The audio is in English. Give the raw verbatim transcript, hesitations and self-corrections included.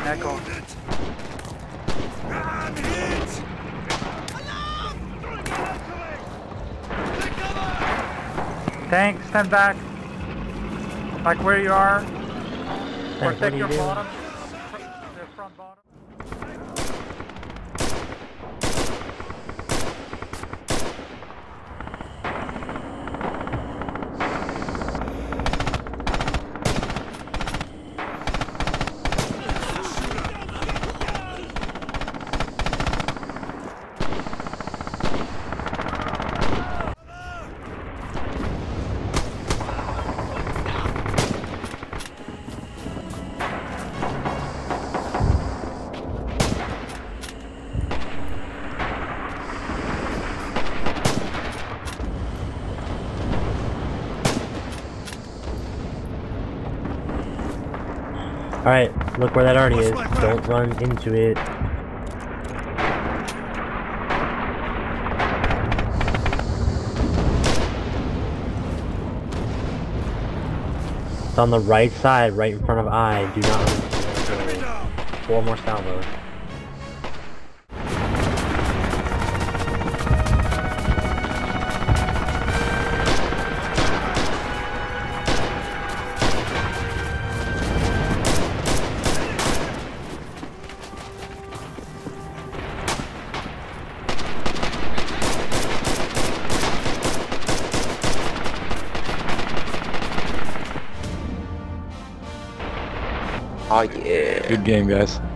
Echo. Tank, stand back. Like where you are. Or take your bottom. The front bottom. Alright, look where that Arnie is. Don't run into it. It's on the right side, right in front of I. Do not run into it. Four more salvos. Oh yeah. Good game, guys.